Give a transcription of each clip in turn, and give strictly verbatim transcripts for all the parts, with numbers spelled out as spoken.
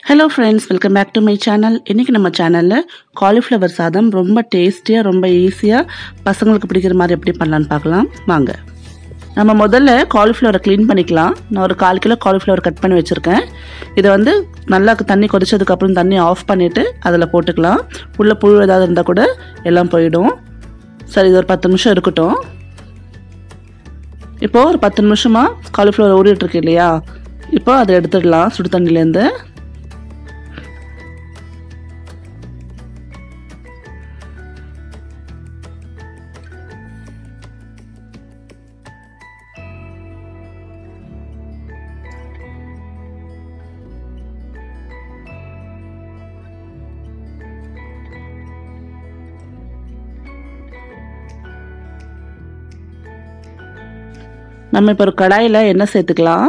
Hello friends, welcome back to my channel. இன்னைக்கு நம்ம சேனல்ல காலிஃப்ளவர் சாதம் ரொம்ப டேஸ்டியா ரொம்ப ஈஸியா பசங்களுக்கு பிடிக்கிற மாதிரி எப்படி பண்ணலாம்னு பார்க்கலாம் வாங்க. நம்ம முதல்ல காலிஃப்ளவரை க்ளீன் பண்ணிக்கலாம். நான் ஒரு கால் கிலோ காலிஃப்ளவர் கட் பண்ணி வச்சிருக்கேன். இதை வந்து நல்லா தண்ணி கொதிச்சதுக்கு அப்புறம் தண்ணி ஆஃப் பண்ணிட்டு அதில் போட்டுக்கலாம். உள்ள புழு ஏதாவது இருந்தால் கூட எல்லாம் போயிடும். சரி, இது ஒரு பத்து நிமிஷம் இருக்கட்டும். இப்போ ஒரு பத்து நிமிஷமா காலிஃப்ளவர் ஊறிட்டு இருக்கு இல்லையா, இப்போ அதை எடுத்துடலாம் சுடு தண்ணியிலேருந்து. நம்ம இப்போ ஒரு கடாயில் எண்ணெய் சேர்த்துக்கலாம்.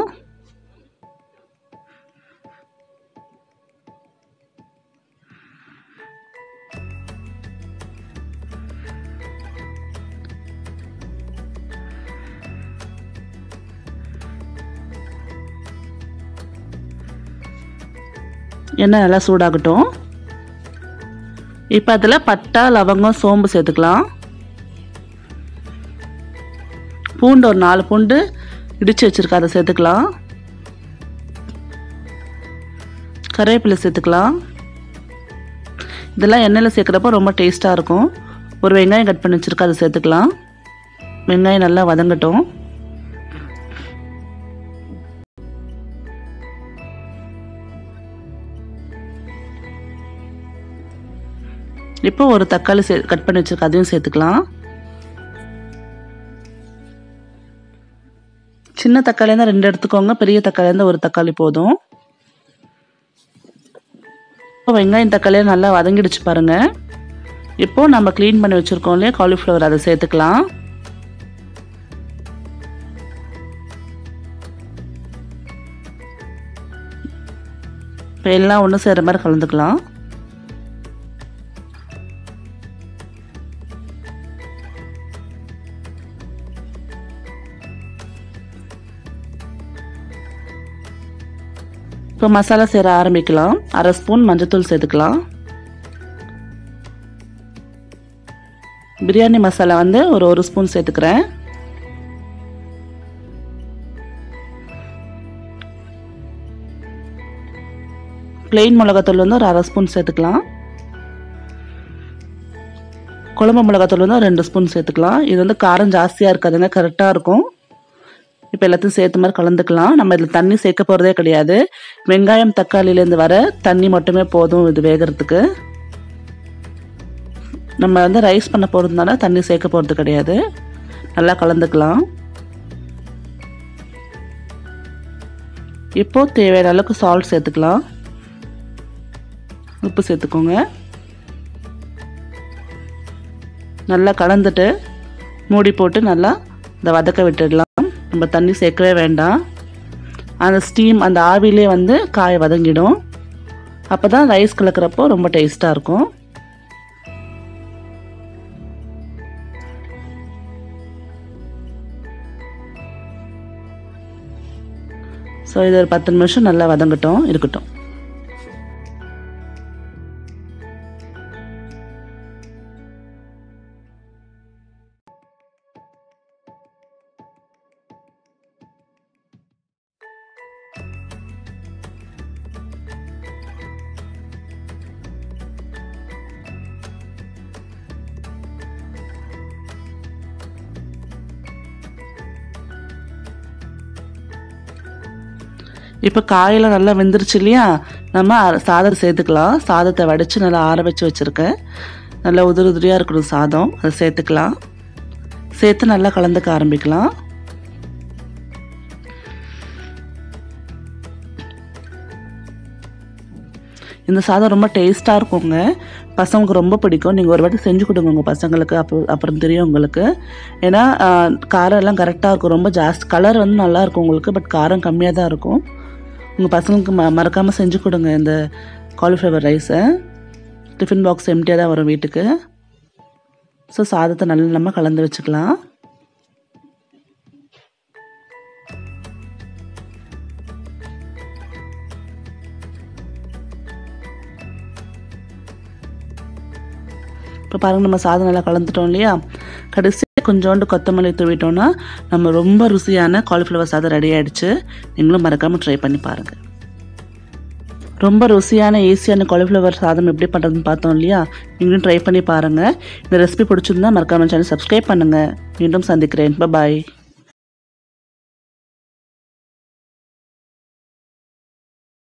எண்ணெய் நல்லா சூடாகட்டும். இப்போ அதில் பட்டை லவங்கம் சோம்பு சேர்த்துக்கலாம். பூண்டு ஒரு நாலு பூண்டு இடித்து வச்சுருக்கா, அதை சேர்த்துக்கலாம். கருவேப்பிலை சேர்த்துக்கலாம். இதெல்லாம் எண்ணெயில் சேர்க்குறப்போ ரொம்ப டேஸ்ட்டாக இருக்கும். ஒரு வெங்காயம் கட் பண்ணி வச்சுருக்கா, அதை சேர்த்துக்கலாம். வெங்காயம் நல்லா வதங்கட்டும். இப்போ ஒரு தக்காளி சே கட் பண்ணி வச்சுருக்கா, அதையும் சேர்த்துக்கலாம். சின்ன தக்காளி இருந்தால் ரெண்டு எடுத்துக்கோங்க, பெரிய தக்காளி இருந்தால் ஒரு தக்காளி போதும். இப்போ வெங்காயம் தக்காளியை நல்லா வதங்கிடுச்சு பாருங்க. இப்போ நம்ம க்ளீன் பண்ணி வச்சுருக்கோம் இல்லையா காலிஃப்ளவர், அதை சேர்த்துக்கலாம். இப்போ எல்லாம் ஒன்று சேர்கிற மாதிரி கலந்துக்கலாம். இப்போ மசாலா சேர ஆரம்பிக்கலாம். அரை ஸ்பூன் மஞ்சத்தூள் சேர்த்துக்கலாம். பிரியாணி மசாலா வந்து ஒரு ஒரு ஸ்பூன் சேர்த்துக்கிறேன். பிளெயின் மிளகாத்தூள் வந்து ஒரு அரை ஸ்பூன் சேர்த்துக்கலாம். குழம்பு மிளகாத்தூள் வந்து ரெண்டு ஸ்பூன் சேர்த்துக்கலாம். இது வந்து காரம் ஜாஸ்தியாக இருக்காதுங்க, கரெக்டாக இருக்கும். இப்போ எல்லாத்தையும் சேர்த்து மாதிரி கலந்துக்கலாம். நம்ம இதில் தண்ணி சேர்க்க போகிறதே கிடையாது. வெங்காயம் தக்காளியிலேருந்து வர தண்ணி மட்டுமே போதும் இது வேகிறதுக்கு. நம்ம வந்து ரைஸ் பண்ண போகிறதுனால தண்ணி சேர்க்க போகிறது கிடையாது. நல்லா கலந்துக்கலாம். இப்போ தேவையான அளவுக்கு சால்ட் சேர்த்துக்கலாம். உப்பு சேர்த்துக்கோங்க. நல்லா கலந்துட்டு மூடி போட்டு நல்லா இதை வதக்க விட்டுடலாம். நம்ம தண்ணி சேர்க்கவே வேண்டாம். அந்த ஸ்டீம் அந்த ஆவிலே வந்து காய் வதங்கிடும். அப்போ தான் ரைஸ் கலக்கிறப்போ ரொம்ப டேஸ்ட்டாக இருக்கும். ஸோ இது ஒரு பத்து நிமிஷம் நல்லா வதங்கட்டும் இருக்கட்டும். இப்போ காயெல்லாம் நல்லா வெந்துருச்சு இல்லையா, நம்ம சாதத்தை சேர்த்துக்கலாம். சாதத்தை வடித்து நல்லா ஆற வச்சு வச்சுருக்கேன். நல்லா உதிரி உதிரியாக இருக்கணும் சாதம், அதை சேர்த்துக்கலாம். சேர்த்து நல்லா கலந்துக்க ஆரம்பிக்கலாம். இந்த சாதம் ரொம்ப டேஸ்ட்டாக இருக்குங்க, பசங்களுக்கு ரொம்ப பிடிக்கும். நீங்கள் ஒரு வாட்டி செஞ்சு கொடுங்க உங்கள் பசங்களுக்கு, அப்போ அப்புறம் தெரியும் உங்களுக்கு. ஏன்னா காரம் எல்லாம் கரெக்டாக இருக்கும். ரொம்ப ஜாஸ்தி கலர் வந்து நல்லாயிருக்கும் உங்களுக்கு, பட் காரம் கம்மியாக தான் இருக்கும். உங்கள் பசங்களுக்கு ம மறக்காமல் செஞ்சு கொடுங்க இந்த காலிஃப்ளவர் ரைஸை. டிஃபன் பாக்ஸ் எம்டியாக தான் வரும் வீட்டுக்கு. ஸோ சாதத்தை நல்லா நம்ம கலந்து வச்சுக்கலாம். இப்போ பாருங்கள் நம்ம சாதம் நல்லா கலந்துட்டோம் இல்லையா. கடைசியாக கொஞ்சோண்டு கொத்தமல்லி தூவிட்டோன்னா நம்ம ரொம்ப ருசியான காலிஃப்ளவர் சாதம் ரெடி ஆகிடுச்சு. நீங்களும் மறக்காமல் ட்ரை பண்ணி பாருங்கள். ரொம்ப ருசியான ஈஸியான காலிஃப்ளவர் சாதம் எப்படி பண்ணுறதுன்னு பார்த்தோம் இல்லையா. நீங்களும் ட்ரை பண்ணி பாருங்கள். இந்த ரெசிபி பிடிச்சிருந்தா மறக்காமல் சேனல் சப்ஸ்கிரைப் பண்ணுங்கள். மீண்டும் சந்திக்கிறேன். பாய்.